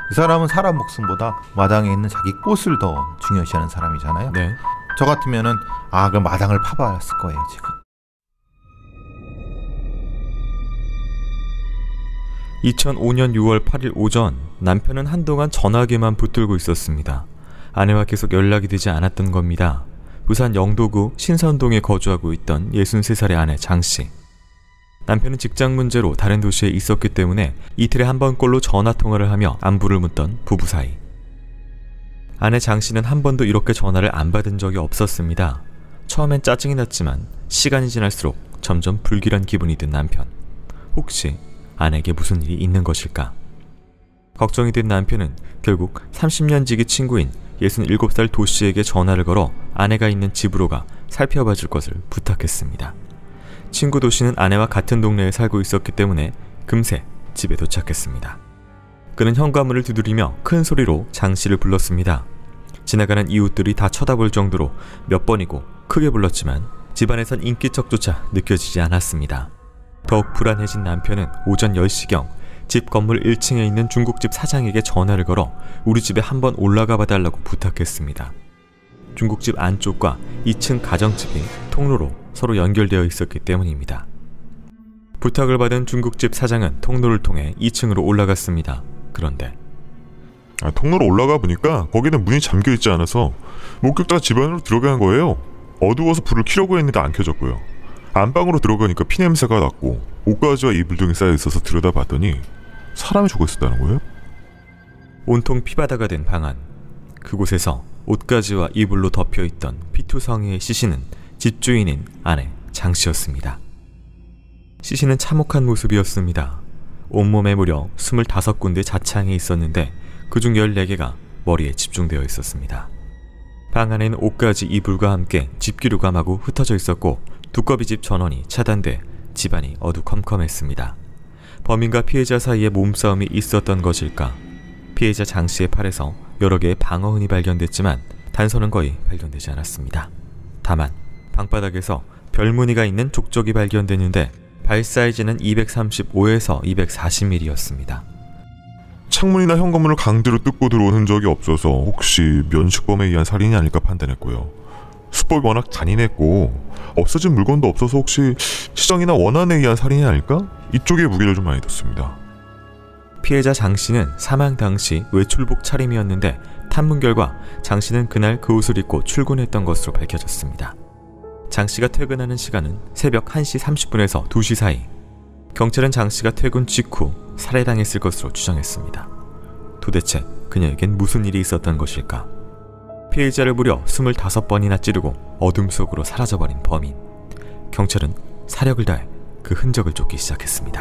그 사람은 사람 목숨보다 마당에 있는 자기 꽃을 더 중요시하는 사람이잖아요. 네. 저 같으면은 그럼 마당을 파봤을 거예요 지금. 2005년 6월 8일 오전 남편은 한동안 전화기만 붙들고 있었습니다. 아내와 계속 연락이 되지 않았던 겁니다. 부산 영도구 신선동에 거주하고 있던 63살의 아내 장씨. 남편은 직장 문제로 다른 도시에 있었기 때문에 이틀에 한 번꼴로 전화통화를 하며 안부를 묻던 부부 사이. 아내 장씨는 한 번도 이렇게 전화를 안 받은 적이 없었습니다. 처음엔 짜증이 났지만 시간이 지날수록 점점 불길한 기분이 든 남편. 혹시 아내에게 무슨 일이 있는 것일까? 걱정이 된 남편은 결국 30년 지기 친구인 67살 도씨에게 전화를 걸어 아내가 있는 집으로 가 살펴봐 줄 것을 부탁했습니다. 친구 도씨는 아내와 같은 동네에 살고 있었기 때문에 금세 집에 도착했습니다. 그는 현관문을 두드리며 큰 소리로 장씨를 불렀습니다. 지나가는 이웃들이 다 쳐다볼 정도로 몇 번이고 크게 불렀지만 집안에선 인기척조차 느껴지지 않았습니다. 더욱 불안해진 남편은 오전 10시경 집 건물 1층에 있는 중국집 사장에게 전화를 걸어 우리 집에 한번 올라가 봐달라고 부탁했습니다. 중국집 안쪽과 2층 가정집이 통로로 서로 연결되어 있었기 때문입니다. 부탁을 받은 중국집 사장은 통로를 통해 2층으로 올라갔습니다. 그런데 통로로 올라가 보니까 거기는 문이 잠겨있지 않아서 목격자가 집 안으로 들어간 거예요. 어두워서 불을 켜려고 했는데 안 켜졌고요. 안방으로 들어가니까 피냄새가 났고 옷가지와 이불 등이 쌓여있어서 들여다봤더니 사람이 죽어있었다는 거예요. 온통 피바다가 된 방 안. 그곳에서 옷가지와 이불로 덮여있던 피투성이의 시신은 집주인인 아내 장씨였습니다. 시신은 참혹한 모습이었습니다. 온몸에 무려 25군데 자창이 있었는데 그중 14개가 머리에 집중되어 있었습니다. 방 안에는 옷가지 이불과 함께 집기류가 마구 흩어져 있었고 두꺼비 집 전원이 차단돼 집안이 어두컴컴했습니다. 범인과 피해자 사이에 몸싸움이 있었던 것일까? 피해자 장씨의 팔에서 여러 개의 방어흔이 발견됐지만 단서는 거의 발견되지 않았습니다. 다만 방바닥에서 별무늬가 있는 족적이 발견됐는데 발 사이즈는 235에서 240mm였습니다. 창문이나 현관문을 강제로 뜯고 들어온 흔적이 없어서 혹시 면식범에 의한 살인이 아닐까 판단했고요. 수법이 워낙 잔인했고 없어진 물건도 없어서 혹시 시정이나 원한에 의한 살인이 아닐까? 이쪽에 무게를 좀 많이 뒀습니다. 피해자 장씨는 사망 당시 외출복 차림이었는데 탐문 결과 장씨는 그날 그 옷을 입고 출근했던 것으로 밝혀졌습니다. 장씨가 퇴근하는 시간은 새벽 1시 30분에서 2시 사이. 경찰은 장씨가 퇴근 직후 살해당했을 것으로 추정했습니다. 도대체 그녀에겐 무슨 일이 있었던 것일까? 피해자를 무려 25번이나 찌르고 어둠 속으로 사라져버린 범인. 경찰은 사력을 다해 그 흔적을 쫓기 시작했습니다.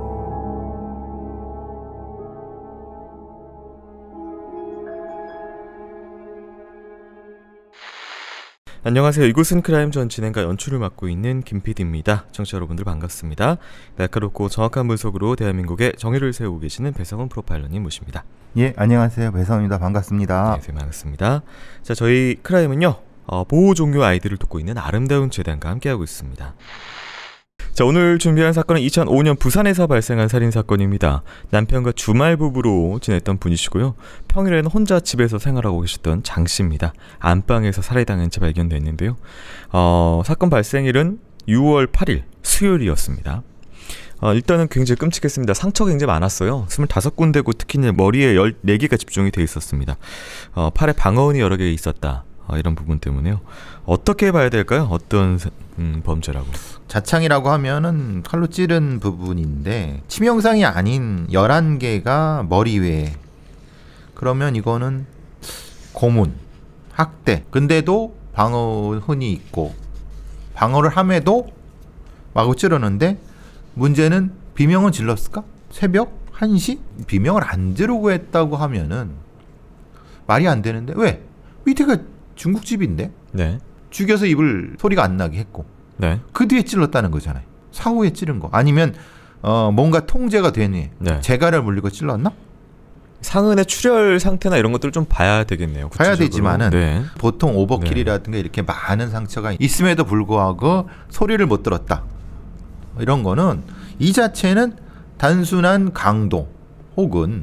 안녕하세요. 이곳은 크라임 전 진행과 연출을 맡고 있는 김PD입니다. 청취자 여러분들 반갑습니다. 날카롭고 정확한 분석으로 대한민국의 정의를 세우고 계시는 배성훈 프로파일러님 모십니다. 예, 안녕하세요. 배성훈입니다. 반갑습니다. 네, 반갑습니다. 자, 저희 크라임은요, 보호 종료 아이들을 돕고 있는 아름다운 재단과 함께하고 있습니다. 자, 오늘 준비한 사건은 2005년 부산에서 발생한 살인사건입니다. 남편과 주말 부부로 지냈던 분이시고요. 평일에는 혼자 집에서 생활하고 계셨던 장씨입니다. 안방에서 살해당한 채 발견됐는데요. 사건 발생일은 6월 8일 수요일이었습니다. 일단은 굉장히 끔찍했습니다. 상처가 굉장히 많았어요. 25군데고 특히 머리에 14개가 집중이 되어 있었습니다. 팔에 방어흔이 여러 개 있었다. 이런 부분 때문에요. 어떻게 봐야 될까요? 어떤 범죄라고? 자창이라고 하면은 칼로 찌른 부분인데 치명상이 아닌 11개가 머리 위에. 그러면 이거는 고문, 학대. 근데도 방어흔이 있고 방어를 함에도 마구 찌르는데 문제는 비명은 질렀을까? 새벽 1시? 비명을 안 지르고 했다고 하면은 말이 안 되는데 왜? 밑에가 중국집인데 네. 죽여서 입을 소리가 안 나게 했고 네. 그 뒤에 찔렀다는 거잖아요. 사후에 찌른 거 아니면 뭔가 통제가 되니 네. 재갈을 물리고 찔렀나? 상흔의 출혈 상태나 이런 것들을 좀 봐야 되겠네요. 구체적으로. 봐야 되지만은 네. 보통 오버킬이라든가 이렇게 많은 상처가 있음에도 불구하고 소리를 못 들었다. 이런 거는 이 자체는 단순한 강도 혹은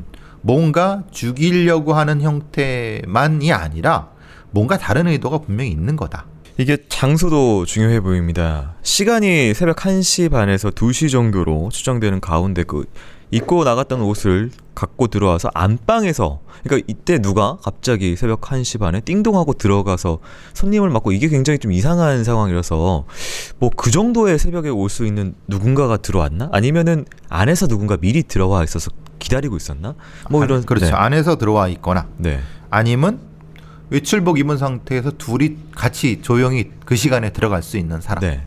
뭔가 죽이려고 하는 형태만이 아니라 뭔가 다른 의도가 분명히 있는 거다. 이게 장소도 중요해 보입니다. 시간이 새벽 1시 반에서 2시 정도로 추정되는 가운데 그 입고 나갔던 옷을 갖고 들어와서 안방에서, 그러니까 이때 누가 갑자기 새벽 1시 반에 띵동하고 들어가서 손님을 맞고, 이게 굉장히 좀 이상한 상황이라서 뭐 그 정도의 새벽에 올 수 있는 누군가가 들어왔나? 아니면은 안에서 누군가 미리 들어와 있어서 기다리고 있었나? 뭐 이런. 그렇죠. 네. 안에서 들어와 있거나 네. 아니면 외출복 입은 상태에서 둘이 같이 조용히 그 시간에 들어갈 수 있는 사람. 네.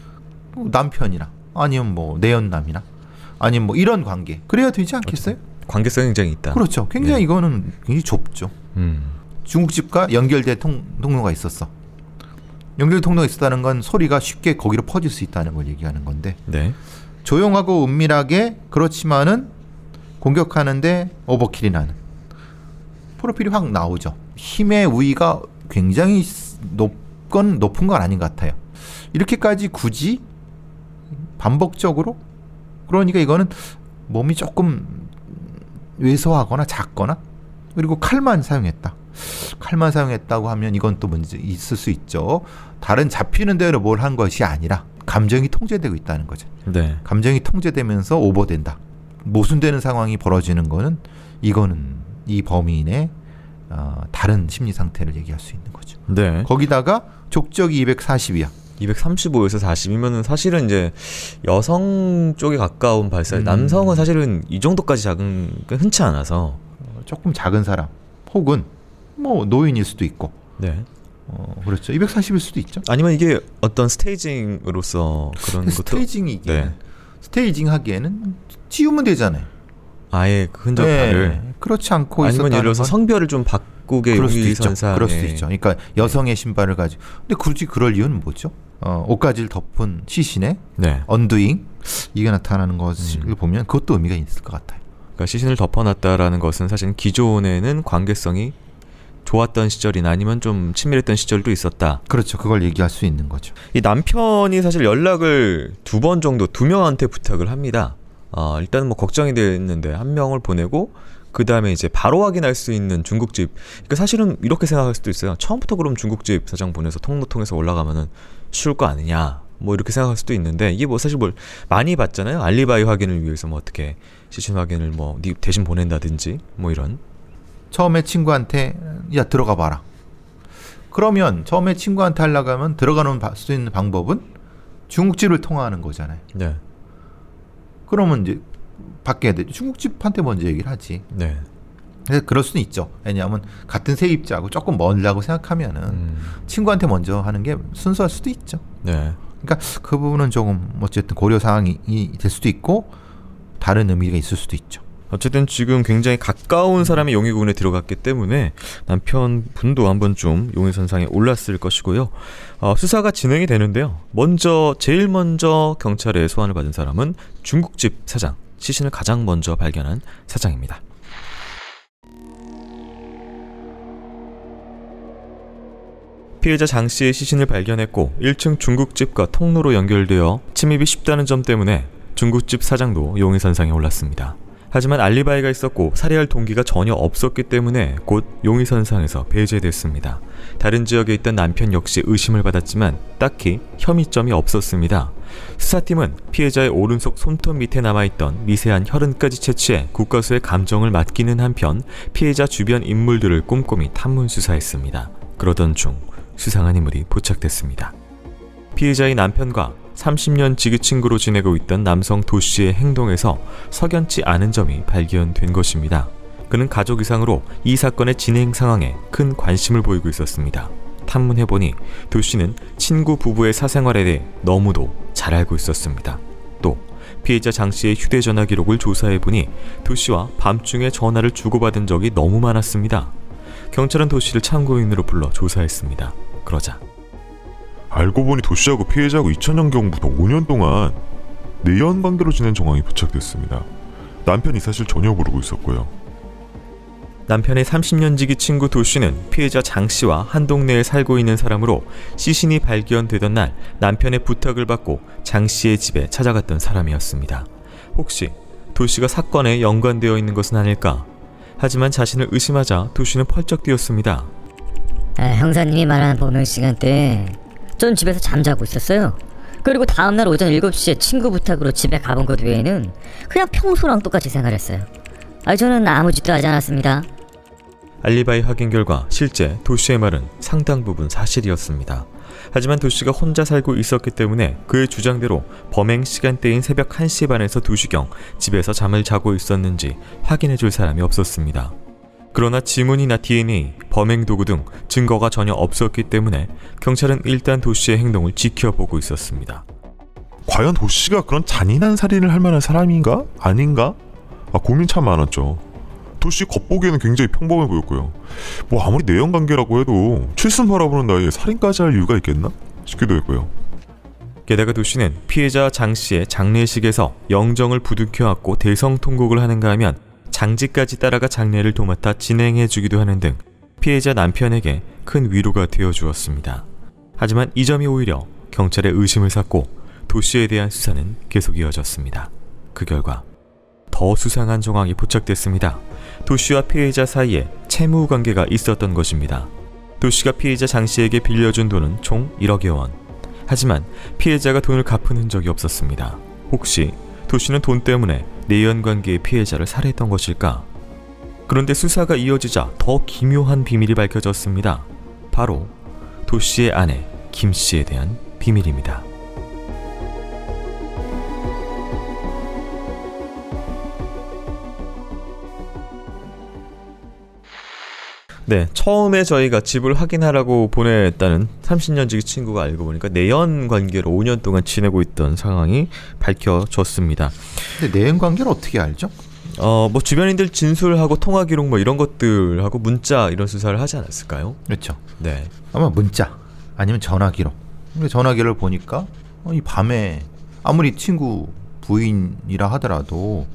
남편이나 아니면 뭐 내연남이나 아니면 뭐 이런 관계. 그래야 되지 않겠어요? 관계성이 굉장히 있다. 그렇죠. 굉장히 네. 이거는 굉장히 좁죠. 중국집과 연결된 통로가 있었어. 연결 통로가 있었다는 건 소리가 쉽게 거기로 퍼질 수 있다는 걸 얘기하는 건데. 네. 조용하고 은밀하게, 그렇지만은 공격하는데 오버킬이 나는 프로필이 확 나오죠. 힘의 우위가 굉장히 높은 건 아닌 것 같아요. 이렇게까지 굳이 반복적으로, 그러니까 이거는 몸이 조금 왜소하거나 작거나, 그리고 칼만 사용했다. 칼만 사용했다고 하면 이건 또 문제 있을 수 있죠. 다른 잡히는 대로 뭘 한 것이 아니라 감정이 통제되고 있다는 거죠. 네. 감정이 통제되면서 오버된다. 모순되는 상황이 벌어지는 거는, 이거는 이 범인의 다른 심리 상태를 얘기할 수 있는 거죠. 네. 거기다가 족적이 240이야. 235에서 40이면은 사실은 이제 여성 쪽에 가까운 발사. 남성은 사실은 이 정도까지 작은 게 흔치 않아서 조금 작은 사람, 혹은 뭐 노인일 수도 있고. 네. 그렇죠. 240일 수도 있죠. 아니면 이게 어떤 스테이징으로서 그런 것도. 스테이징이 네. 스테이징 하기에는 지우면 되잖아요. 아예 그 흔적들을. 네. 그렇지 않고 아니면 예를 들어서 건? 성별을 좀 바꾸게 용의선상에. 그럴 수도 있죠. 그러니까 여성의 신발을 가지고. 근데 굳이 그럴 이유는 뭐죠? 옷가지를 덮은 시신의 네. 언두잉, 이게 나타나는 것을 보면 그것도 의미가 있을 것 같아요. 그러니까 시신을 덮어놨다라는 것은 사실 기존에는 관계성이 좋았던 시절이나 아니면 좀 친밀했던 시절도 있었다. 그렇죠. 그걸 얘기할 수 있는 거죠. 이 남편이 사실 연락을 2번 정도 2명한테 부탁을 합니다. 일단은 뭐 걱정이 됐는데 한 명을 보내고, 그 다음에 이제 바로 확인할 수 있는 중국집. 그러니까 사실은 이렇게 생각할 수도 있어요. 처음부터 그럼 중국집 사장 보내서 통로 통해서 올라가면은 쉬울 거 아니냐, 뭐 이렇게 생각할 수도 있는데, 이게 뭐 사실 뭘 많이 봤잖아요. 알리바이 확인을 위해서 뭐 어떻게 시신 확인을 뭐 대신 보낸다든지 뭐 이런. 처음에 친구한테 야 들어가 봐라. 그러면 처음에 친구한테 하려고 하면 들어가는 수 있는 방법은 중국집을 통화하는 거잖아요. 네. 그러면 이제 바뀌어야 되죠. 중국집한테 먼저 얘기를 하지. 네. 그래서 그럴 수는 있죠. 왜냐하면 같은 세입자하고 조금 멀다고 생각하면은 친구한테 먼저 하는 게 순서일 수도 있죠. 네. 그러니까 그 부분은 조금 어쨌든 고려 사항이 될 수도 있고 다른 의미가 있을 수도 있죠. 어쨌든 지금 굉장히 가까운 사람이 용의군에 들어갔기 때문에 남편분도 한번 좀 용의선상에 올랐을 것이고요. 수사가 진행이 되는데요. 제일 먼저 경찰에 소환을 받은 사람은 중국집 사장, 시신을 가장 먼저 발견한 사장입니다. 피해자 장 씨의 시신을 발견했고 1층 중국집과 통로로 연결되어 침입이 쉽다는 점 때문에 중국집 사장도 용의선상에 올랐습니다. 하지만 알리바이가 있었고 살해할 동기가 전혀 없었기 때문에 곧 용의선상에서 배제됐습니다. 다른 지역에 있던 남편 역시 의심을 받았지만 딱히 혐의점이 없었습니다. 수사팀은 피해자의 오른손 손톱 밑에 남아있던 미세한 혈흔까지 채취해 국과수의 감정을 맡기는 한편 피해자 주변 인물들을 꼼꼼히 탐문 수사했습니다. 그러던 중 수상한 인물이 포착됐습니다. 피해자의 남편과 30년 지기 친구로 지내고 있던 남성 도씨의 행동에서 석연치 않은 점이 발견된 것입니다. 그는 가족 이상으로 이 사건의 진행 상황에 큰 관심을 보이고 있었습니다. 탐문해보니 도씨는 친구 부부의 사생활에 대해 너무도 잘 알고 있었습니다. 또 피해자 장씨의 휴대전화 기록을 조사해보니 도씨와 밤중에 전화를 주고받은 적이 너무 많았습니다. 경찰은 도씨를 참고인으로 불러 조사했습니다. 그러자 알고 보니 도씨하고 피해자하고 2000년경부터 5년 동안 내연 관계로 지낸 정황이 포착됐습니다. 남편이 사실 전혀 모르고 있었고요. 남편의 30년 지기 친구 도씨는 피해자 장씨와 한 동네에 살고 있는 사람으로 시신이 발견되던 날 남편의 부탁을 받고 장씨의 집에 찾아갔던 사람이었습니다. 혹시 도씨가 사건에 연관되어 있는 것은 아닐까? 하지만 자신을 의심하자 도 씨는 펄쩍 뛰었습니다. 형사님이 말하는 범행 시간대에 전 집에서 잠자고 있었어요. 그리고 다음날 오전 7시에 친구 부탁으로 집에 가본 것 외에는 그냥 평소랑 똑같이 생활했어요. 저는 아무 짓도 하지 않았습니다. 알리바이 확인 결과 실제 도 씨의 말은 상당 부분 사실이었습니다. 하지만 도 씨가 혼자 살고 있었기 때문에 그의 주장대로 범행 시간대인 새벽 1시 반에서 2시경 집에서 잠을 자고 있었는지 확인해줄 사람이 없었습니다. 그러나 지문이나 DNA, 범행 도구 등 증거가 전혀 없었기 때문에 경찰은 일단 도 씨의 행동을 지켜보고 있었습니다. 과연 도 씨가 그런 잔인한 살인을 할 만한 사람인가? 아닌가? 고민 참 많았죠. 도 씨 겉보기에는 굉장히 평범해 보였고요. 뭐 아무리 내연관계라고 해도 칠순 바라보는 나이에 살인까지 할 이유가 있겠나? 싶기도 했고요. 게다가 도 씨는 피해자 장 씨의 장례식에서 영정을 부둥켜안고 대성통곡을 하는가 하면 장지까지 따라가 장례를 도맡아 진행해주기도 하는 등 피해자 남편에게 큰 위로가 되어주었습니다. 하지만 이 점이 오히려 경찰의 의심을 샀고 도 씨에 대한 수사는 계속 이어졌습니다. 그 결과 더 수상한 정황이 포착됐습니다. 도 씨와 피해자 사이에 채무 관계가 있었던 것입니다. 도 씨가 피해자 장 씨에게 빌려준 돈은 총 1억여 원. 하지만 피해자가 돈을 갚은 흔적이 없었습니다. 혹시 도 씨는 돈 때문에 내연관계의 피해자를 살해했던 것일까? 그런데 수사가 이어지자 더 기묘한 비밀이 밝혀졌습니다. 바로 도 씨의 아내 김 씨에 대한 비밀입니다. 네, 처음에 저희가 집을 확인하라고 보냈다는 30년 지기 친구가 알고 보니까 내연 관계로 5년 동안 지내고 있던 상황이 밝혀졌습니다. 근데 내연 관계를 어떻게 알죠? 뭐 주변인들 진술하고 통화 기록 뭐 이런 것들하고 문자 이런 수사를 하지 않았을까요? 그렇죠. 네. 아마 문자 아니면 전화 기록. 전화 기록을 보니까 이 밤에 아무리 친구 부인이라 하더라도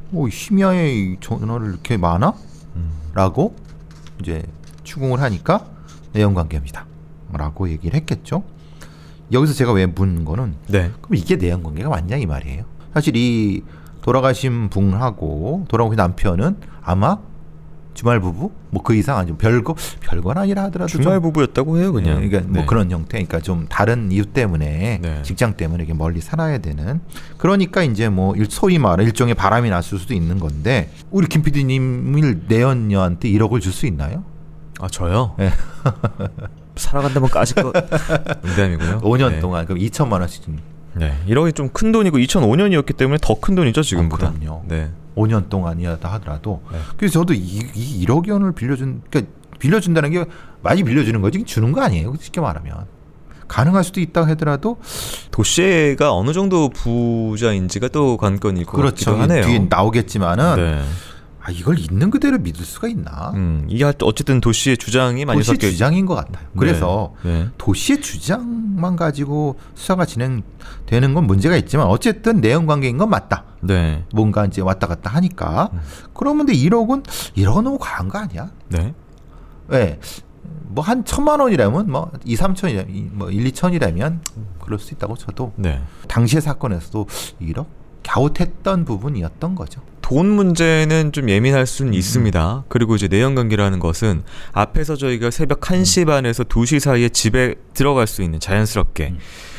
심야에 전화를 이렇게 많아? 라고 이제 추궁을 하니까 내연관계입니다 라고 얘기를 했겠죠. 여기서 제가 왜 묻는 거는 네. 그럼 이게 내연관계가 맞냐 이 말이에요. 사실 이 돌아가신 분하고 돌아오신 남편은 아마 주말 부부 뭐 그 이상 아니면 별건 아니라 하더라도 주말 부부였다고 해요 그냥. 그러니까 뭐 네. 그런 형태, 그러니까 좀 다른 이유 때문에 네. 직장 때문에 이렇게 멀리 살아야 되는. 그러니까 이제 뭐 소위 말해 일종의 바람이 났을 수도 있는 건데 우리 김 PD님을 내연녀한테 1억을 줄 수 있나요? 아 저요? 네. 살아간다면 까짓 거 농담이고요. 5년 네. 동안 그럼 2천만 원씩. 네, 1억이 좀 큰 돈이고 2005년이었기 때문에 더 큰 돈이죠 지금보다. 그럼요. 네. 5년 동안이었다 하더라도. 네. 그래서 저도 이 1억 원을 그러니까 빌려준다는 게 많이 빌려주는 거지 주는 거 아니에요. 쉽게 말하면. 가능할 수도 있다고 하더라도 도씨가 어느 정도 부자인지가 또 관건일 것 그렇죠. 같기도 하네요. 뒤에 나오겠지만은 네. 이걸 있는 그대로 믿을 수가 있나? 이게 어쨌든 도씨의 주장이 많이 도시의 섞여 주장인 것 같아요. 그래서 네. 도시의 주장만 가지고 수사가 진행되는 건 문제가 있지만 어쨌든 내연 관계인 건 맞다. 네. 뭔가 이제 왔다 갔다 하니까. 그러면 근데 1억은 너무 과한 거 아니야? 네. 왜? 뭐 한 1,000만 원이라면 뭐 2, 3천이라면 뭐 1, 2천이라면 그럴 수 있다고 쳐도 네. 당시의 사건에서도 1억 갸웃했던 부분이었던 거죠. 돈 문제는 좀 예민할 수는 있습니다. 그리고 이제 내연관계라는 것은 앞에서 저희가 새벽 1시 반에서 2시 사이에 집에 들어갈 수 있는 자연스럽게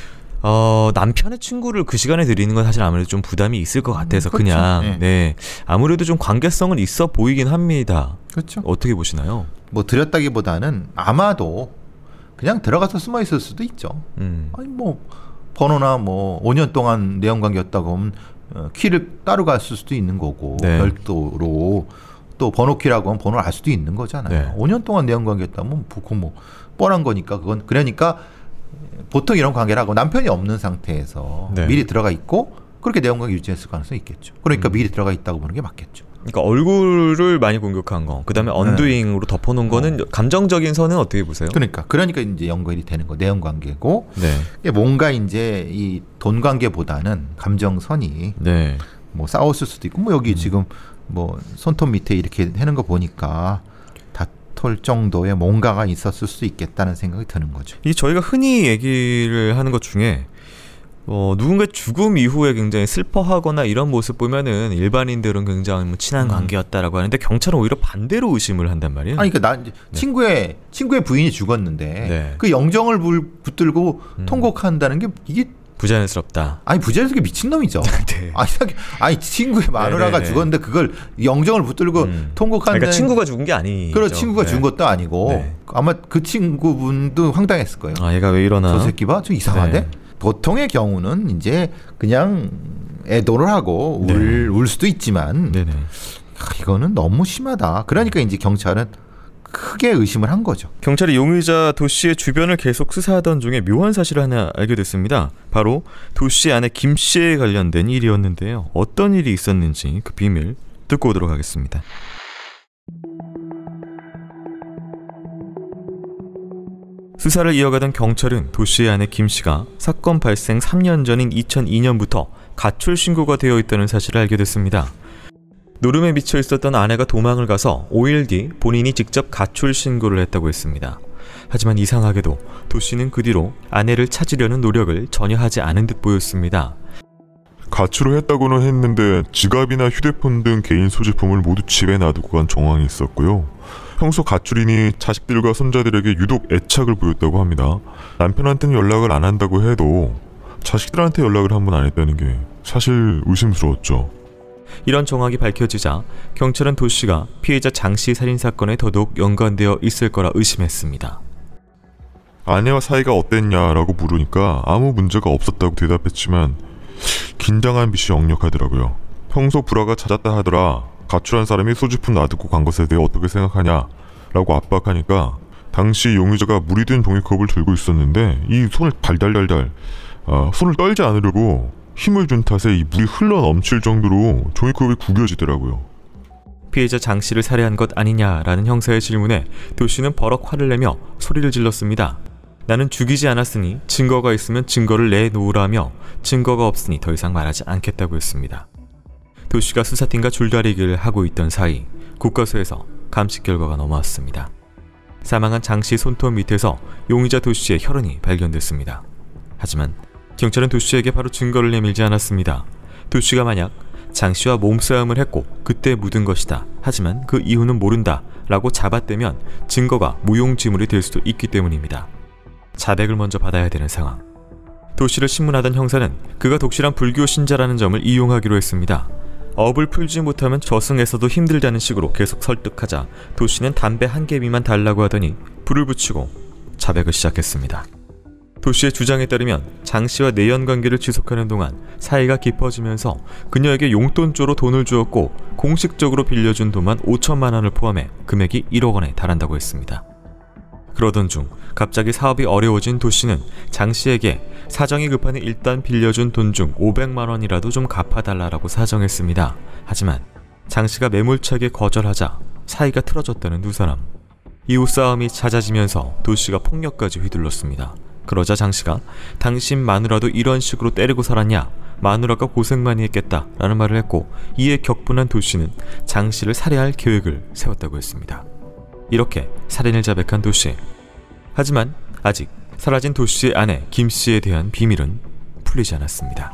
남편의 친구를 그 시간에 드리는 건 사실 아무래도 좀 부담이 있을 것 같아서 그렇죠. 그냥 네. 네. 아무래도 좀 관계성은 있어 보이긴 합니다. 그렇죠. 어떻게 보시나요? 뭐 드렸다기보다는 아마도 그냥 들어가서 숨어 있을 수도 있죠. 아니 뭐 번호나 뭐 5년 동안 내연 관계였다고 하면 키를 따로 갔을 수도 있는 거고 네. 별도로 또 번호 키라고 하면 번호를 알 수도 있는 거잖아요. 네. 5년 동안 내연 관계였다면 그건 뭐 뻔한 거니까 그건 그러니까 보통 이런 관계라고 남편이 없는 상태에서 네. 미리 들어가 있고 그렇게 내연 관계 유지했을 가능성이 있겠죠. 그러니까 미리 들어가 있다고 보는 게 맞겠죠. 그러니까 얼굴을 많이 공격한 거, 그 다음에 언두잉으로 덮어놓은 거는 감정적인 선은 어떻게 보세요? 그러니까 이제 연결이 되는 거 내연 관계고 네. 이게 뭔가 이제 이 돈 관계보다는 감정선이 네. 뭐 싸웠을 수도 있고 뭐 여기 지금 뭐 손톱 밑에 이렇게 하는 거 보니까 다툴 정도의 뭔가가 있었을 수 있겠다는 생각이 드는 거죠. 이 저희가 흔히 얘기를 하는 것 중에 누군가 죽음 이후에 굉장히 슬퍼하거나 이런 모습 보면은 일반인들은 굉장히 뭐 친한 관계였다라고 하는데 경찰은 오히려 반대로 의심을 한단 말이에요. 아니 그러니까 나 친구의 부인이 죽었는데 네. 그 영정을 붙들고 통곡한다는 게 이게 부자연스럽다. 아니 부자연스럽게 미친놈이죠. 네. 아니 친구의 마누라가 네네네. 죽었는데 그걸 영정을 붙들고 통곡하는 그러니까 친구가 죽은 게 아니죠. 그런 친구가 죽은 것도 아니고 네. 아마 그 친구분도 황당했을 거예요. 아 얘가 왜 이러나. 저 새끼 봐, 좀 이상한데. 네. 보통의 경우는 이제 그냥 애도를 하고 네. 울 수도 있지만 네네. 이거는 너무 심하다. 그러니까 이제 경찰은 크게 의심을 한 거죠. 경찰이 용의자 도 씨의 주변을 계속 수사하던 중에 묘한 사실을 하나 알게 됐습니다. 바로 도 씨의 아내 김 씨에 관련된 일이었는데요. 어떤 일이 있었는지 그 비밀 듣고 오도록 하겠습니다. 수사를 이어가던 경찰은 도 씨의 아내 김 씨가 사건 발생 3년 전인 2002년부터 가출 신고가 되어 있다는 사실을 알게 됐습니다. 노름에 미쳐 있었던 아내가 도망을 가서 5일 뒤 본인이 직접 가출 신고를 했다고 했습니다. 하지만 이상하게도 도 씨는 그 뒤로 아내를 찾으려는 노력을 전혀 하지 않은 듯 보였습니다. 가출을 했다고는 했는데 지갑이나 휴대폰 등 개인 소지품을 모두 집에 놔두고 간 정황이 있었고요. 평소 가출인이 자식들과 손자들에게 유독 애착을 보였다고 합니다. 남편한테는 연락을 안 한다고 해도 자식들한테 연락을 한 번 안 했다는 게 사실 의심스러웠죠. 이런 정황이 밝혀지자 경찰은 도 씨가 피해자 장 씨 살인사건에 더더욱 연관되어 있을 거라 의심했습니다. 아내와 사이가 어땠냐라고 물으니까 아무 문제가 없었다고 대답했지만 긴장한 빛이 역력하더라고요. 평소 불화가 잦았다 하더라. 가출한 사람이 소지품 놔두고 간 것에 대해 어떻게 생각하냐 라고 압박하니까 당시 용의자가 물이 든 종이컵을 들고 있었는데 이 손을 달달달달 손을 떨지 않으려고 힘을 준 탓에 이 물이 흘러 넘칠 정도로 종이컵이 구겨지더라고요. 피해자 장 씨를 살해한 것 아니냐라는 형사의 질문에 도 씨는 버럭 화를 내며 소리를 질렀습니다. 나는 죽이지 않았으니 증거가 있으면 증거를 내놓으라며 증거가 없으니 더 이상 말하지 않겠다고 했습니다. 도 씨가 수사팀과 줄다리기를 하고 있던 사이 국과수에서 감식 결과가 넘어왔습니다. 사망한 장 씨 손톱 밑에서 용의자 도 씨의 혈흔이 발견됐습니다. 하지만 경찰은 도 씨에게 바로 증거를 내밀지 않았습니다. 도 씨가 만약 장 씨와 몸싸움을 했고 그때 묻은 것이다. 하지만 그 이유는 모른다 라고 잡아떼면 증거가 무용지물이 될 수도 있기 때문입니다. 자백을 먼저 받아야 되는 상황. 도 씨를 신문하던 형사는 그가 독실한 불교 신자라는 점을 이용하기로 했습니다. 업을 풀지 못하면 저승에서도 힘들다는 식으로 계속 설득하자 도 씨는 담배 한 개비만 달라고 하더니 불을 붙이고 자백을 시작했습니다. 도 씨의 주장에 따르면 장 씨와 내연관계를 지속하는 동안 사이가 깊어지면서 그녀에게 용돈조로 돈을 주었고 공식적으로 빌려준 돈만 5천만 원을 포함해 금액이 1억 원에 달한다고 했습니다. 그러던 중 갑자기 사업이 어려워진 도 씨는 장 씨에게 사정이 급하니 일단 빌려준 돈 중 500만 원이라도 좀 갚아달라고 사정했습니다. 하지만 장 씨가 매몰차게 거절하자 사이가 틀어졌다는 두 사람. 이후 싸움이 잦아지면서 도 씨가 폭력까지 휘둘렀습니다. 그러자 장 씨가 당신 마누라도 이런 식으로 때리고 살았냐? 마누라가 고생 많이 했겠다 라는 말을 했고 이에 격분한 도 씨는 장 씨를 살해할 계획을 세웠다고 했습니다. 이렇게 살인을 자백한 도 씨. 하지만 아직 사라진 도 씨의 아내 김 씨에 대한 비밀은 풀리지 않았습니다.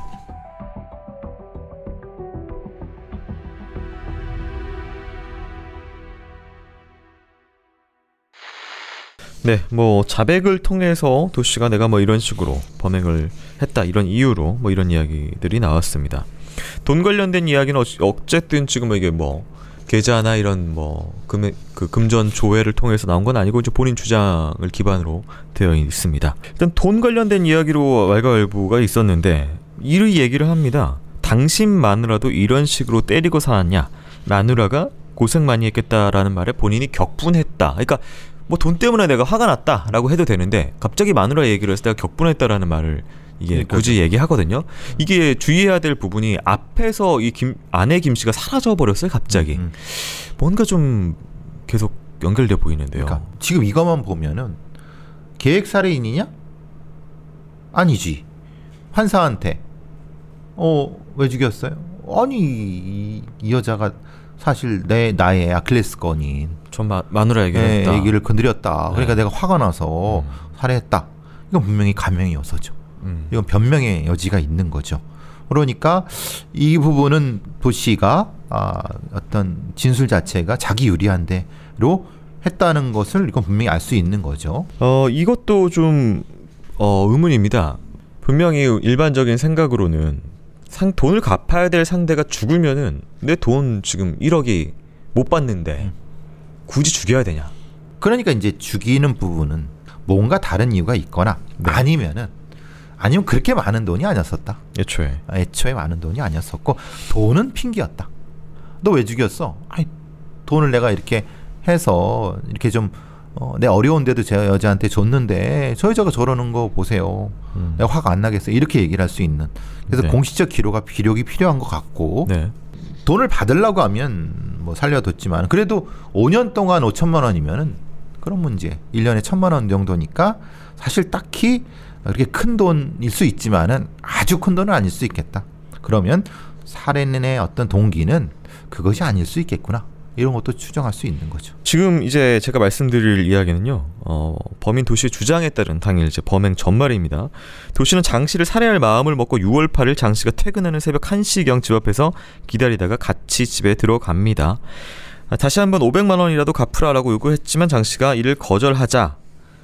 네, 자백을 통해서 도 씨가 내가 이런 식으로 범행을 했다 이런 이유로 이런 이야기들이 나왔습니다. 돈 관련된 이야기는 어쨌든 지금 이게 계좌나 이런 금전 조회를 통해서 나온 건 아니고 이제 본인 주장을 기반으로 되어 있습니다. 일단 돈 관련된 이야기로 왈가왈부가 있었는데 이 얘기를 합니다. 당신 마누라도 이런 식으로 때리고 살았냐? 마누라가 고생 많이 했겠다라는 말에 본인이 격분했다. 그러니까 돈 때문에 내가 화가 났다라고 해도 되는데 갑자기 마누라 얘기를 해서 내가 격분했다라는 말을 이게 굳이 얘기하거든요. 이게 주의해야 될 부분이 앞에서 아내 김 씨가 사라져 버렸어요. 갑자기 뭔가 좀 계속 연결돼 보이는데요. 그러니까 지금 이것만 보면은 계획살인이냐? 아니지. 환사한테 왜 죽였어요? 아니 이 여자가 사실 나의 아킬레스건인 전 마누라 얘기를 건드렸다. 그러니까 내가 화가 나서 살해했다. 이건 분명히 가명이어서죠. 이건 변명의 여지가 있는 거죠. 그러니까 이 부분은 도 씨가 어떤 진술 자체가 자기 유리한 대로 했다는 것을 이건 분명히 알 수 있는 거죠. 이것도 좀 의문입니다. 분명히 일반적인 생각으로는 돈을 갚아야 될 상대가 죽으면은 내 돈 지금 1억이 못 받는데 굳이 죽여야 되냐? 그러니까 이제 죽이는 부분은 뭔가 다른 이유가 있거나 아니면 그렇게 많은 돈이 아니었었다. 애초에 많은 돈이 아니었었고 돈은 핑계였다. 너 왜 죽였어? 아니, 돈을 내가 이렇게 해서 이렇게 좀 내 어려운데도 제 여자한테 줬는데 저 여자가 저러는 거 보세요. 내가 화가 안 나겠어요. 이렇게 얘기를 할 수 있는. 그래서 공식적 기록이 필요한 것 같고 돈을 받으려고 하면 뭐 살려뒀지만 그래도 5년 동안 5천만 원이면은 그런 문제. 1년에 1,000만 원 정도니까 사실 딱히 그렇게 큰 돈일 수 있지만은 아주 큰 돈은 아닐 수 있겠다. 그러면 살인의 어떤 동기는 그것이 아닐 수 있겠구나. 이런 것도 추정할 수 있는 거죠. 지금 이제 제가 말씀드릴 이야기는요. 범인 도 씨의 주장에 따른 당일 이제 범행 전말입니다. 도 씨는 장 씨를 살해할 마음을 먹고 6월 8일 장 씨가 퇴근하는 새벽 1시경 집 앞에서 기다리다가 같이 집에 들어갑니다. 다시 한번 500만 원이라도 갚으라고 요구했지만 장 씨가 이를 거절하자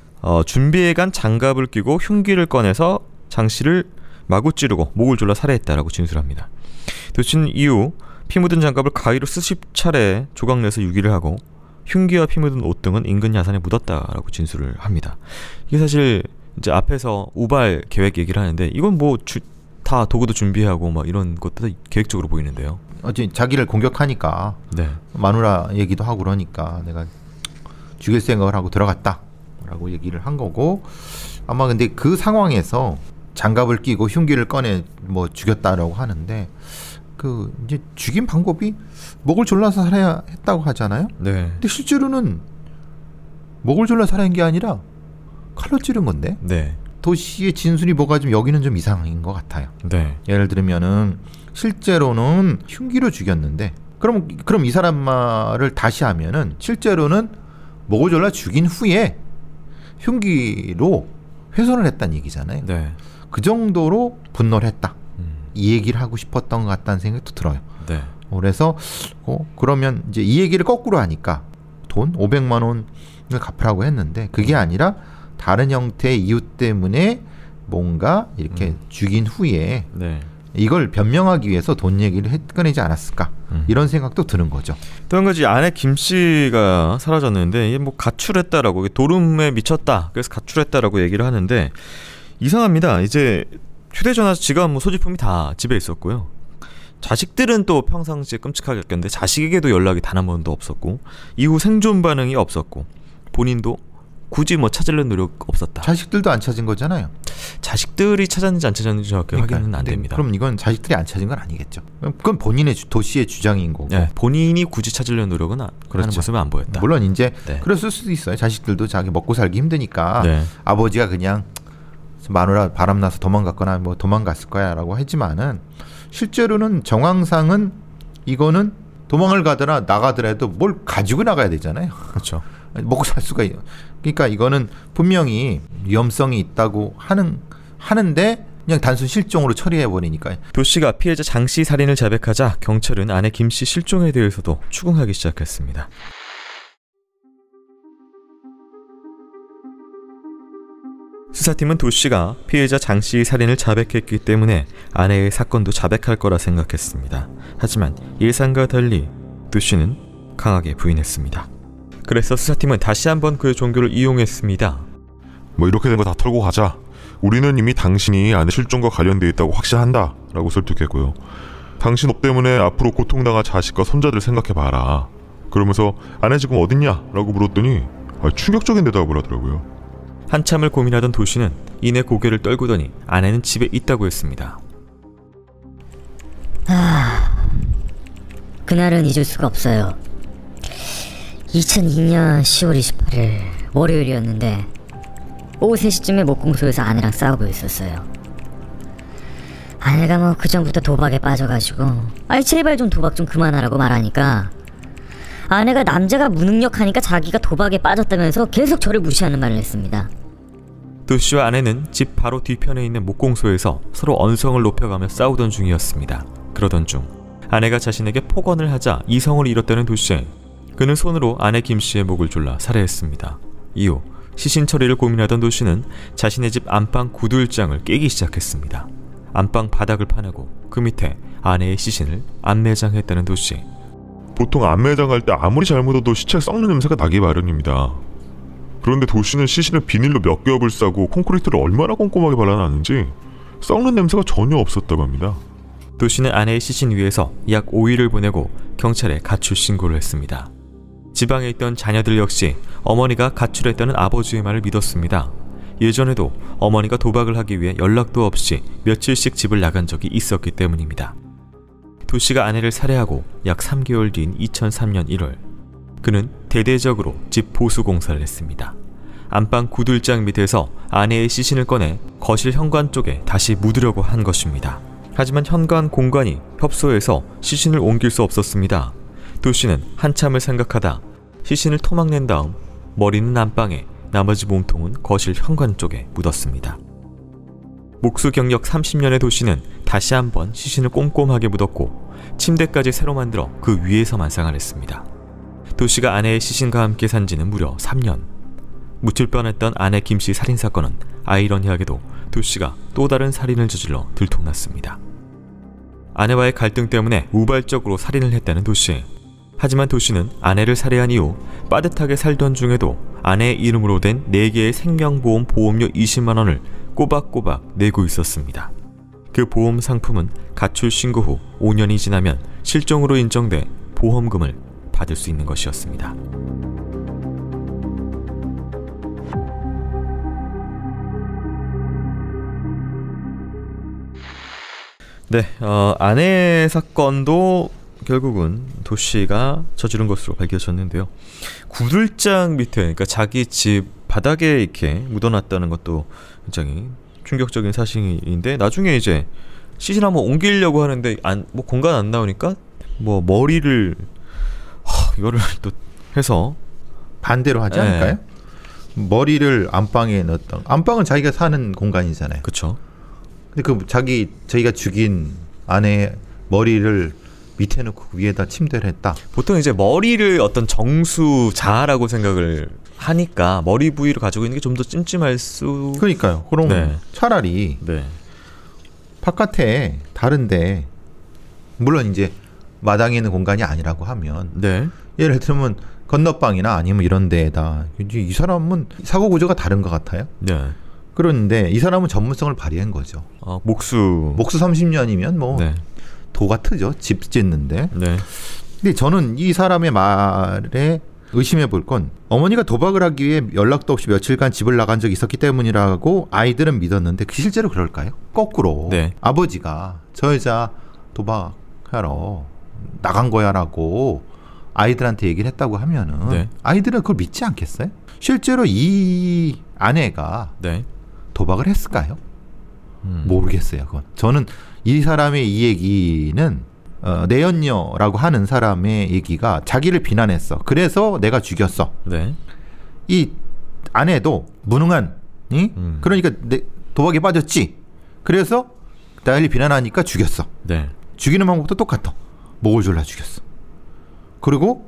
준비해간 장갑을 끼고 흉기를 꺼내서 장 씨를 마구 찌르고 목을 졸라 살해했다라고 진술합니다. 도 씨는 이후 피 묻은 장갑을 가위로 수십 차례 조각내서 유기를 하고 흉기와 피 묻은 옷 등은 인근 야산에 묻었다라고 진술을 합니다. 이게 사실 이제 앞에서 우발 계획 얘기를 하는데 이건 뭐 다 도구도 준비하고 막 이런 것도 계획적으로 보이는데요. 어제 자기를 공격하니까 마누라 얘기도 하고 그러니까 내가 죽일 생각을 하고 들어갔다라고 얘기를 한 거고 아마 근데 그 상황에서 장갑을 끼고 흉기를 꺼내 뭐 죽였다라고 하는데 그 이제 죽인 방법이 목을 졸라서 살해야 했다고 하잖아요. 근데 실제로는 목을 졸라 살해한 게 아니라 칼로 찌른 건데. 도 씨의 진술이 뭐가 좀 여기는 좀 이상인 것 같아요. 예를 들면은 실제로는 흉기로 죽였는데 그럼 이 사람 말을 다시 하면은 실제로는 목을 졸라 죽인 후에 흉기로 훼손을 했다는 얘기잖아요. 그 정도로 분노를 했다. 이 얘기를 하고 싶었던 것 같다는 생각도 들어요. 그래서 그러면 이제 이 얘기를 거꾸로 하니까 돈 500만 원을 갚으라고 했는데 그게 아니라 다른 형태의 이유 때문에 뭔가 이렇게 죽인 후에 이걸 변명하기 위해서 돈 얘기를 꺼내지 않았을까 이런 생각도 드는 거죠. 또 한 가지 아내 김 씨가 사라졌는데 이게 뭐 가출했다라고 도름에 미쳤다 그래서 가출했다라고 얘기를 하는데 이상합니다. 이제 휴대전화, 지갑, 뭐 소지품이 다 집에 있었고요. 자식들은 또 평상시에 끔찍하게 여겼는데 자식에게도 연락이 단 한 번도 없었고 이후 생존 반응이 없었고 본인도 굳이 뭐 찾으려는 노력 없었다. 자식들도 안 찾은 거잖아요. 자식들이 찾았는지 안 찾았는지 정확히 확인은 안 됩니다. 그럼 이건 자식들이 안 찾은 건 아니겠죠. 그건 본인의 도시의 주장인 거고. 본인이 굳이 찾으려는 노력은 하는 모습은 안 보였다. 물론 이제 그랬을 수도 있어요. 자식들도 자기 먹고 살기 힘드니까 아버지가 그냥 마누라 바람나서 도망갔거나 뭐 도망갔을 거야 라고 했지만은 실제로는 정황상은 이거는 도망을 가더라 나가더라도 뭘 가지고 나가야 되잖아요. 먹고 살 수가 있어요. 그러니까 이거는 분명히 위험성이 있다고 하는데 그냥 단순 실종으로 처리해버리니까. 도 씨가 피해자 장 씨 살인을 자백하자 경찰은 아내 김 씨 실종에 대해서도 추궁하기 시작했습니다. 수사팀은 도 씨가 피해자 장 씨의 살인을 자백했기 때문에 아내의 사건도 자백할 거라 생각했습니다. 하지만 예상과 달리 도 씨는 강하게 부인했습니다. 그래서 수사팀은 다시 한번 그의 종교를 이용했습니다. 뭐 이렇게 된 거 다 털고 가자. 우리는 이미 당신이 아내 실종과 관련돼 있다고 확신한다 라고 설득했고요. 당신 업 때문에 앞으로 고통당할 자식과 손자들 생각해봐라. 그러면서 아내 지금 어딨냐 라고 물었더니 충격적인 대답을 하더라고요. 한참을 고민하던 도 씨는 이내 고개를 떨구더니 아내는 집에 있다고 했습니다. 그날은 잊을 수가 없어요. 2002년 10월 28일 월요일이었는데 오후 3시쯤에 목공소에서 아내랑 싸우고 있었어요. 아내가 뭐 그전부터 도박에 빠져가지고 제발 좀 도박 좀 그만하라고 말하니까 아내가 남자가 무능력하니까 자기가 도박에 빠졌다면서 계속 저를 무시하는 말을 했습니다. 도 씨와 아내는 집 바로 뒤편에 있는 목공소에서 서로 언성을 높여가며 싸우던 중이었습니다. 그러던 중 아내가 자신에게 폭언을 하자 이성을 잃었다는 도 씨. 그는 손으로 아내 김 씨의 목을 졸라 살해했습니다. 이후 시신 처리를 고민하던 도 씨는 자신의 집 안방 구들장을 깨기 시작했습니다. 안방 바닥을 파내고 그 밑에 아내의 시신을 안매장했다는 도 씨. 보통 안매장할 때 아무리 잘못해도 시체 썩는 냄새가 나기 마련입니다. 그런데 도씨는 시신을 비닐로 몇 겹을 싸고 콘크리트를 얼마나 꼼꼼하게 발라놨는지 썩는 냄새가 전혀 없었다고 합니다. 도 씨는 아내의 시신 위에서 약 5일을 보내고 경찰에 가출 신고를 했습니다. 지방에 있던 자녀들 역시 어머니가 가출했다는 아버지의 말을 믿었습니다. 예전에도 어머니가 도박을 하기 위해 연락도 없이 며칠씩 집을 나간 적이 있었기 때문입니다. 도 씨가 아내를 살해하고 약 3개월 뒤인 2003년 1월 그는 대대적으로 집 보수 공사를 했습니다. 안방 구들장 밑에서 아내의 시신을 꺼내 거실 현관 쪽에 다시 묻으려고 한 것입니다. 하지만 현관 공간이 협소해서 시신을 옮길 수 없었습니다. 도 씨는 한참을 생각하다 시신을 토막낸 다음 머리는 안방에 나머지 몸통은 거실 현관 쪽에 묻었습니다. 목수 경력 30년의 도 씨는 다시 한번 시신을 꼼꼼하게 묻었고 침대까지 새로 만들어 그 위에서 만상을 했습니다. 도 씨가 아내의 시신과 함께 산 지는 무려 3년. 묻힐 뻔했던 아내 김씨 살인사건은 아이러니하게도 도 씨가 또 다른 살인을 저질러 들통났습니다. 아내와의 갈등 때문에 우발적으로 살인을 했다는 도 씨. 하지만 도 씨는 아내를 살해한 이후 빠듯하게 살던 중에도 아내의 이름으로 된 4개의 생명보험 보험료 20만 원을 꼬박꼬박 내고 있었습니다. 그 보험 상품은 가출 신고 후 5년이 지나면 실종으로 인정돼 보험금을 받을 수 있는 것이었습니다. 네, 아내 사건도 결국은 도 씨가 저지른 것으로 밝혀졌는데요. 구들장 밑에, 그러니까 자기 집 바닥에 이렇게 묻어놨다는 것도 굉장히 충격적인 사실인데, 나중에 이제 시신 한번 옮기려고 하는데 뭐 공간 안 나오니까 뭐 머리를 이거를 또 해서 반대로 하지 않을까요? 머리를 안방에 넣었던, 안방은 자기가 사는 공간이잖아요. 그렇죠. 근데 저희가 죽인 아내의 머리를 밑에 놓고 위에다 침대를 했다. 보통 이제 머리를 어떤 정수자라고 생각을 하니까 머리 부위를 가지고 있는 게 좀 더 찜찜할 수. 그러니까요. 그럼 네. 차라리 바깥에 다른데, 물론 이제 마당에 있는 공간이 아니라고 하면 예를 들면 건너방이나 아니면 이런 데에다, 이 사람은 사고 구조가 다른 것 같아요. 그런데 이 사람은 전문성을 발휘한 거죠. 목수 30년이면 뭐 도가 트죠. 집 짓는데. 근데 저는 이 사람의 말에 의심해 볼 건, 어머니가 도박을 하기 위해 연락도 없이 며칠간 집을 나간 적이 있었기 때문이라고 아이들은 믿었는데, 실제로 그럴까요? 거꾸로 아버지가 저 여자 도박하러 나간 거야라고 아이들한테 얘기를 했다고 하면은 아이들은 그걸 믿지 않겠어요? 실제로 이 아내가 도박을 했을까요? 모르겠어요. 그건. 저는 이 사람의 이 얘기는 내연녀라고 하는 사람의 얘기가 자기를 비난했어. 그래서 내가 죽였어. 이 아내도 무능한, 그러니까 도박에 빠졌지. 그래서 나를 비난하니까 죽였어. 죽이는 방법도 똑같아. 목을 졸라 죽였어. 그리고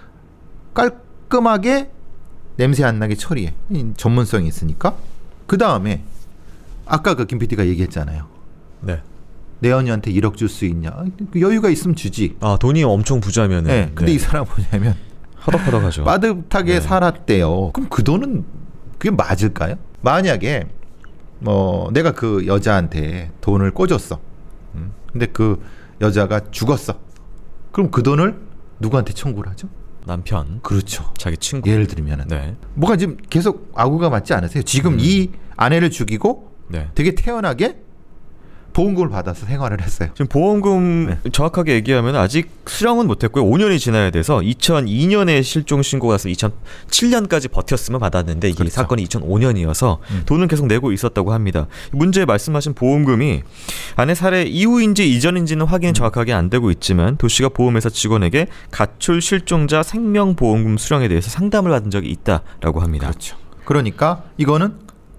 깔끔하게 냄새 안 나게 처리해. 전문성이 있으니까. 그 다음에 아까 그 김 PD가 얘기했잖아요. 내연녀한테 1억 줄 수 있냐? 여유가 있으면 주지. 돈이 엄청 부자면은. 근데 이 사람 뭐냐면 허덕허덕하죠. 빠듯하게 살았대요. 그럼 그 돈은 그게 맞을까요? 만약에 내가 그 여자한테 돈을 꿔줬어. 근데 그 여자가 죽었어. 그럼 그 돈을 누구한테 청구를 하죠? 남편. 그렇죠. 자기 친구. 예를 들면은 뭐가 지금 계속 아구가 맞지 않으세요? 지금 이 아내를 죽이고 되게 태연하게 보험금을 받아서 생활을 했어요. 지금 보험금 정확하게 얘기하면 아직 수령은 못했고요. 5년이 지나야 돼서 2002년에 실종 신고가 나서 2007년까지 버텼으면 받았는데, 이게 사건이 2005년이어서 돈은 계속 내고 있었다고 합니다. 문제 말씀하신 보험금이 아내 살해 이후인지 이전인지는 확인이 정확하게 안 되고 있지만, 도 씨가 보험회사 직원에게 가출 실종자 생명보험금 수령에 대해서 상담을 받은 적이 있다라고 합니다. 그렇죠. 그러니까 이거는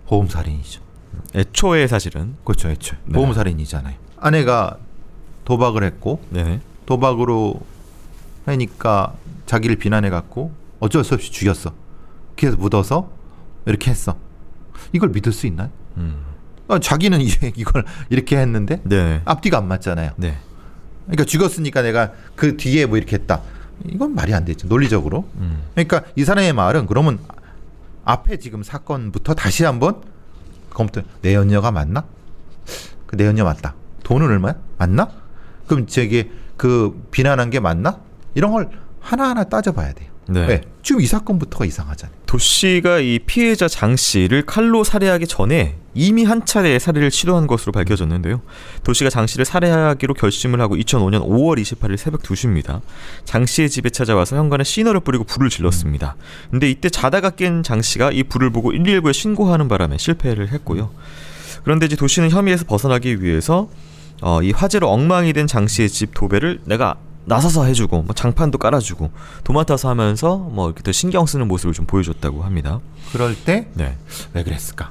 보험살인이죠. 애초에 사실은 그렇죠, 애초에 네. 보험살인이잖아요. 아내가 도박을 했고 네. 도박으로 하니까 자기를 비난해 갖고 어쩔 수 없이 죽였어. 그래서 묻어서 이렇게 했어. 이걸 믿을 수 있나요? 자기는 이제 이걸 이렇게 했는데 네. 앞뒤가 안 맞잖아요. 네. 그러니까 죽었으니까 내가 그 뒤에 뭐 이렇게 했다. 이건 말이 안 되죠. 논리적으로. 그러니까 이 사람의 말은 그러면 앞에 지금 사건부터 다시 한번 검토. 내 연녀가 맞나? 그 내 연녀 맞다. 돈은 얼마야? 맞나? 그럼 저게 그 비난한 게 맞나? 이런 걸 하나하나 따져봐야 돼요. 네. 왜? 지금 이 사건부터가 이상하잖아요. 도 씨가 이 피해자 장 씨를 칼로 살해하기 전에 이미 한 차례 살해를 시도한 것으로 밝혀졌는데요. 도 씨가 장 씨를 살해하기로 결심을 하고 2005년 5월 28일 새벽 2시입니다. 장 씨의 집에 찾아와서 현관에 시너를 뿌리고 불을 질렀습니다. 근데 이때 자다가 깬 장 씨가 이 불을 보고 119에 신고하는 바람에 실패를 했고요. 그런데 이제 도 씨는 혐의에서 벗어나기 위해서 이 화재로 엉망이 된 장 씨의 집 도배를 내가 나서서 해주고 뭐 장판도 깔아주고 도맡아서 하면서 뭐 이렇게 더 신경 쓰는 모습을 좀 보여줬다고 합니다. 그럴 때 왜 그랬을까?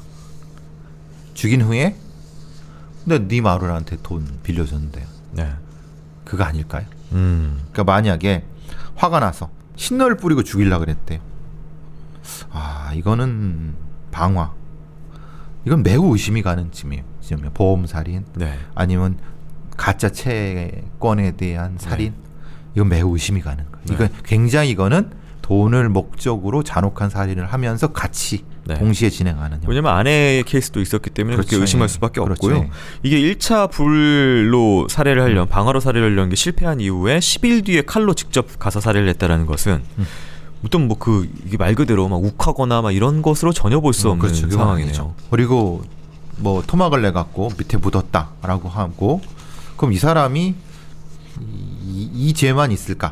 죽인 후에 근데 네 마누라한테 돈 빌려줬는데요. 네. 그거 아닐까요? 그러니까 만약에 화가 나서 신너를 뿌리고 죽이려고 그랬대요. 아 이거는 방화. 이건 매우 의심이 가는 지점이에요. 보험살인 네. 아니면 가짜 채권에 대한 살인. 이건 매우 의심이 가는 거예요. 이건 굉장히 이거는 돈을 목적으로 잔혹한 살인을 하면서 같이 동시에 진행하는. 왜냐면 아내의 케이스도 있었기 때문에 그렇게 의심할 수밖에 없고요. 이게 1차 불로 살해를 하려면 방화로 살해를 하려는 게 실패한 이후에 10일 뒤에 칼로 직접 가서 살해를 했다라는 것은 어떤 뭐 그 이게 말 그대로 막 욱하거나 막 이런 것으로 전혀 볼 수 없는 상황이네요. 그리고 뭐 토막을 내 갖고 밑에 묻었다라고 하고 그럼 이 사람이 이 죄만 있을까?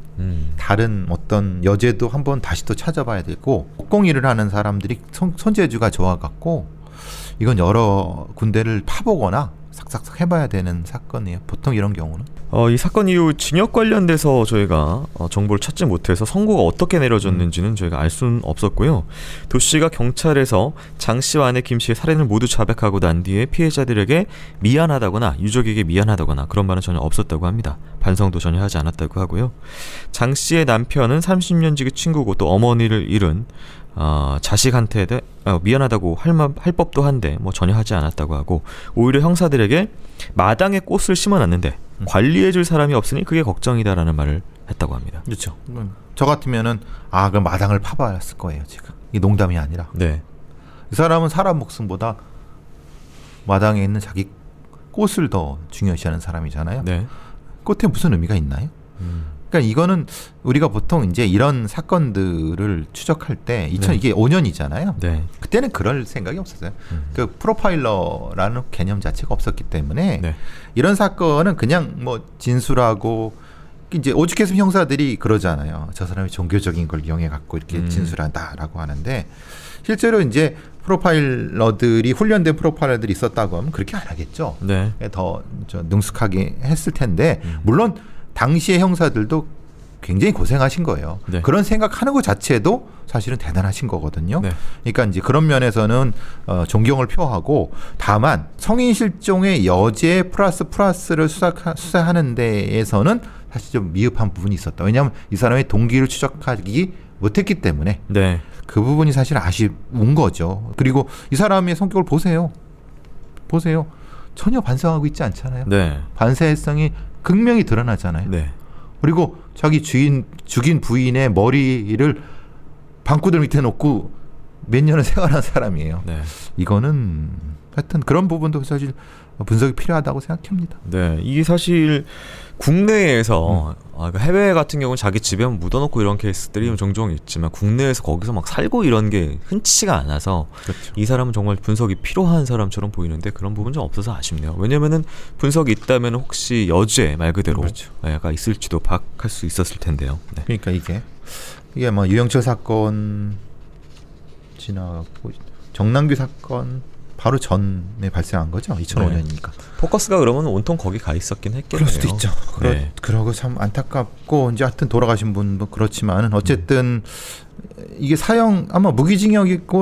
다른 어떤 여죄도 한번 다시 또 찾아봐야 되고 목공일을 하는 사람들이 손재주가 좋아갖고 이건 여러 군데를 파보거나 싹싹싹 해봐야 되는 사건이에요. 보통 이런 경우는. 이 사건 이후 징역 관련돼서 저희가 정보를 찾지 못해서 선고가 어떻게 내려졌는지는 저희가 알 수는 없었고요. 도 씨가 경찰에서 장 씨와 아내 김 씨의 살인을 모두 자백하고 난 뒤에 피해자들에게 미안하다거나 유족에게 미안하다거나 그런 말은 전혀 없었다고 합니다. 반성도 전혀 하지 않았다고 하고요. 장 씨의 남편은 30년 지기 친구고 또 어머니를 잃은 자식한테 미안하다고 할 법도 한데 뭐 전혀 하지 않았다고 하고 오히려 형사들에게 마당에 꽃을 심어놨는데 관리해줄 사람이 없으니 그게 걱정이다라는 말을 했다고 합니다. 그렇죠. 저 같으면은 그럼 마당을 파봤을 거예요 지금. 이게 농담이 아니라. 네. 이 사람은 사람 목숨보다 마당에 있는 자기 꽃을 더 중요시하는 사람이잖아요. 네. 꽃에 무슨 의미가 있나요? 그러니까 이거는 우리가 보통 이제 이런 사건들을 추적할 때 이게 5년이잖아요. 네. 그때는 그럴 생각이 없었어요. 그 프로파일러라는 개념 자체가 없었기 때문에 이런 사건은 그냥 뭐 진술하고 이제 오죽했으면 형사들이 그러잖아요. 저 사람이 종교적인 걸 이용해 갖고 이렇게 진술한다라고 하는데 실제로 이제 프로파일러들이 훈련된 프로파일러들이 있었다고 하면 그렇게 안 하겠죠. 네. 더 능숙하게 했을 텐데 물론 당시의 형사들도 굉장히 고생하신 거예요. 네. 그런 생각하는 것 자체도 사실은 대단하신 거거든요. 네. 그러니까 이제 그런 면에서는 존경을 표하고 다만 성인 실종의 여죄 플러스를 수사하는 데에서는 사실 좀 미흡한 부분이 있었다. 왜냐하면 이 사람의 동기를 추적하기 못했기 때문에 그 부분이 사실 아쉬운 거죠. 그리고 이 사람의 성격을 보세요. 전혀 반성하고 있지 않잖아요. 반사회성이 극명히 드러나잖아요. 그리고 자기 죽인 부인의 머리를 방구들 밑에 놓고 몇 년을 생활한 사람이에요. 이거는 하여튼 그런 부분도 사실 분석이 필요하다고 생각합니다. 이게 사실 국내에서 해외 같은 경우는 자기 집에 묻어놓고 이런 케이스들이 종종 있지만 국내에서 거기서 막 살고 이런 게 흔치가 않아서 이 사람은 정말 분석이 필요한 사람처럼 보이는데 그런 부분 좀 없어서 아쉽네요. 왜냐면은 분석이 있다면 혹시 여죄 말 그대로 약간 있을지도 파악할 수 있었을 텐데요. 그러니까 이게 뭐 유영철 사건 지나고 정남규 사건 바로 전에 발생한 거죠. 2005년이니까. 포커스가 그러면 온통 거기 가 있었긴 했겠네요. 그럴 수도 있죠. 그러고 참 안타깝고 이제 하여튼 돌아가신 분도 그렇지만 어쨌든 이게 사형 아마 무기징역이고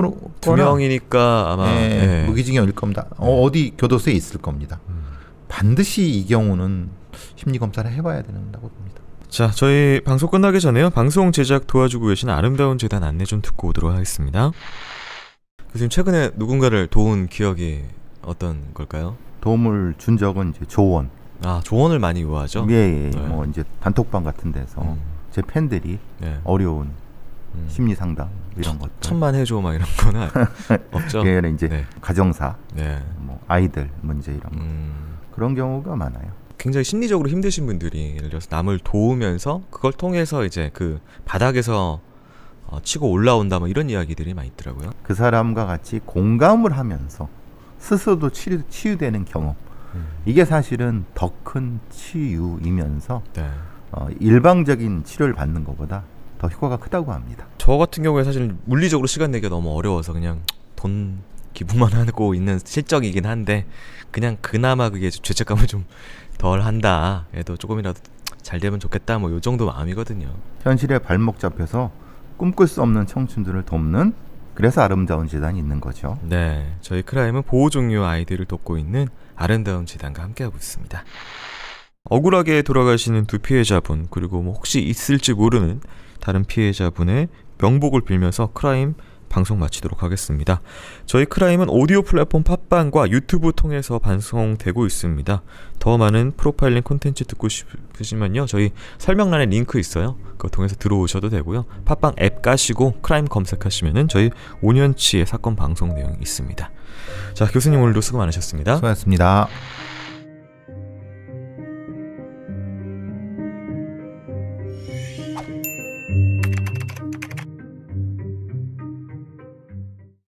두 명이니까 아마 네. 무기징역일 겁니다. 어디 교도소에 있을 겁니다. 반드시 이 경우는 심리검사를 해봐야 된다고 봅니다. 자, 저희 방송 끝나기 전에요. 방송 제작 도와주고 계신 아름다운 재단 안내 좀 듣고 오도록 하겠습니다. 교수님 최근에 누군가를 도운 기억이 어떤 걸까요? 도움을 준 적은 이제 조언. 조언을 많이 요하죠? 예. 네. 뭐 이제 단톡방 같은 데서 제 팬들이 어려운 심리 상담 이런 것들. 천만 해줘 막 이런 거는 없죠? 예, 이제 가정사, 뭐 아이들 문제 이런 거. 그런 경우가 많아요. 굉장히 심리적으로 힘드신 분들이 예를 들어서 남을 도우면서 그걸 통해서 이제 그 바닥에서 치고 올라온다 뭐 이런 이야기들이 많이 있더라고요. 그 사람과 같이 공감을 하면서 스스로도 치유되는 경험. 이게 사실은 더 큰 치유이면서 일방적인 치료를 받는 것보다 더 효과가 크다고 합니다. 저 같은 경우에 사실 물리적으로 시간 내기가 너무 어려워서 그냥 돈 기부만 하고 있는 실적이긴 한데 그냥 그나마 그게 죄책감을 좀 덜 한다. 얘도 조금이라도 잘 되면 좋겠다. 뭐 요 정도 마음이거든요. 현실에 발목 잡혀서 꿈꿀 수 없는 청춘들을 돕는 그래서 아름다운 재단이 있는 거죠. 네, 저희 크라임은 보호 종류 아이들을 돕고 있는 아름다운 재단과 함께하고 있습니다. 억울하게 돌아가시는 두 피해자분 그리고 뭐 혹시 있을지 모르는 다른 피해자분의 명복을 빌면서 크라임 방송 마치도록 하겠습니다. 저희 크라임은 오디오 플랫폼 팟빵과 유튜브 통해서 방송되고 있습니다. 더 많은 프로파일링 콘텐츠 듣고 싶으시면요. 저희 설명란에 링크 있어요. 그거 통해서 들어오셔도 되고요. 팟빵 앱 까시고 크라임 검색하시면은 저희 5년치의 사건 방송 내용이 있습니다. 자, 교수님 오늘도 수고 많으셨습니다. 수고하셨습니다.